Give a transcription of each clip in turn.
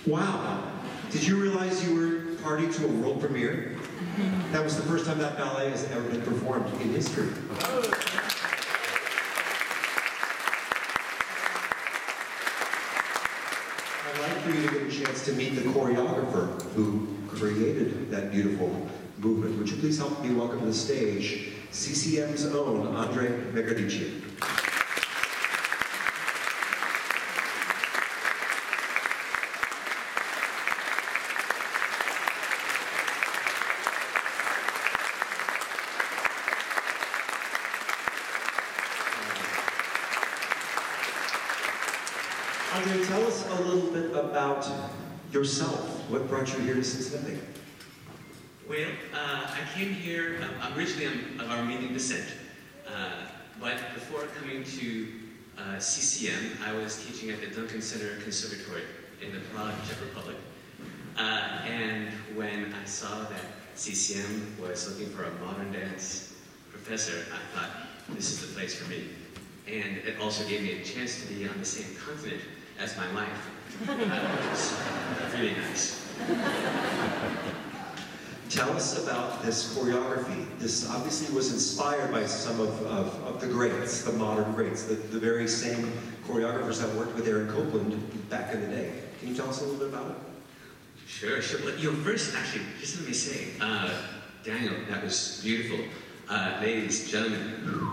Wow. Did you realize you were party to a world premiere? That was the first time that ballet has ever been performed in history. I'd like for you to get a chance to meet the choreographer who created that beautiful movement. Would you please help me welcome to the stage CCM's own Andre Megardician. Andre, tell us a little bit about yourself. What brought you here to Cincinnati? Well, I came here, originally I'm of Armenian descent, but before coming to CCM, I was teaching at the Duncan Center Conservatory in the Prague, Czech Republic. And when I saw that CCM was looking for a modern dance professor, I thought, this is the place for me. And it also gave me a chance to be on the same continent as my wife, which was really nice. Tell us about this choreography. This obviously was inspired by some of the greats, the modern greats, the very same choreographers that worked with Aaron Copland back in the day. Can you tell us a little bit about it? Sure. But, first, actually, just let me say, Daniel, that was beautiful. Ladies, gentlemen.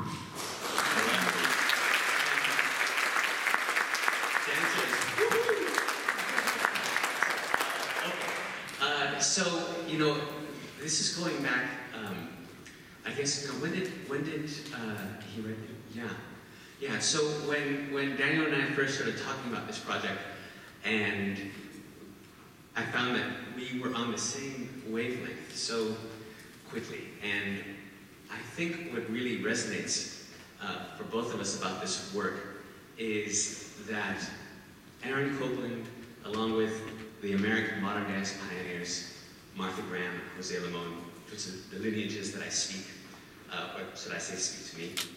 So, this is going back, I guess, when did he write it? Yeah, so when Daniel and I first started talking about this project, and I found that we were on the same wavelength so quickly, and I think what really resonates for both of us about this work is that Aaron Copland, along with the American modern dance pioneers, Martha Graham, Jose Limon, which are the lineages that I speak, or should I say speak to me.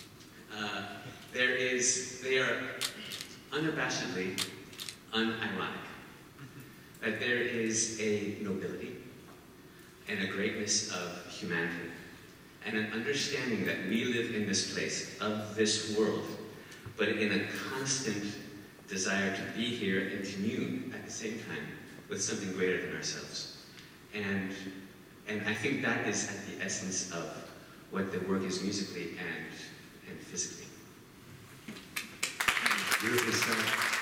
They are unabashedly unironic. That there is a nobility and a greatness of humanity and an understanding that we live in this place, of this world, but in a constant desire to be here and commune at the same time with something greater than ourselves. And I think that is at the essence of what the work is musically and physically. Beautifully said.